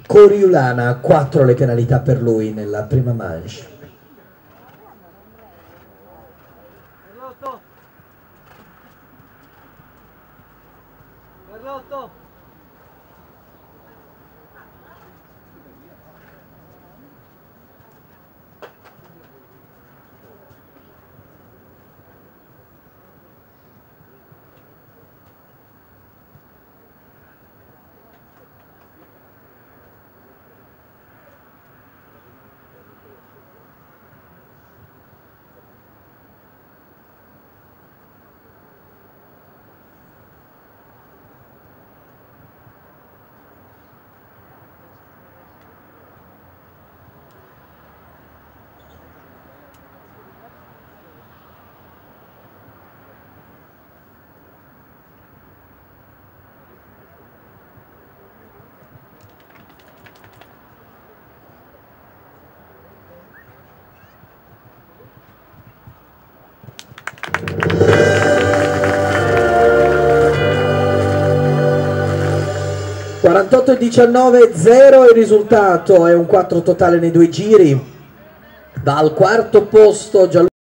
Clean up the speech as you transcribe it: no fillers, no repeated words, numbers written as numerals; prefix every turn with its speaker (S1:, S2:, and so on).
S1: Coriulana, 4 le penalità per lui nella prima manche.
S2: Carlotto!
S1: 48-19, 0 il risultato, è un 4 totale nei 2 giri. Dal quarto posto Gianluca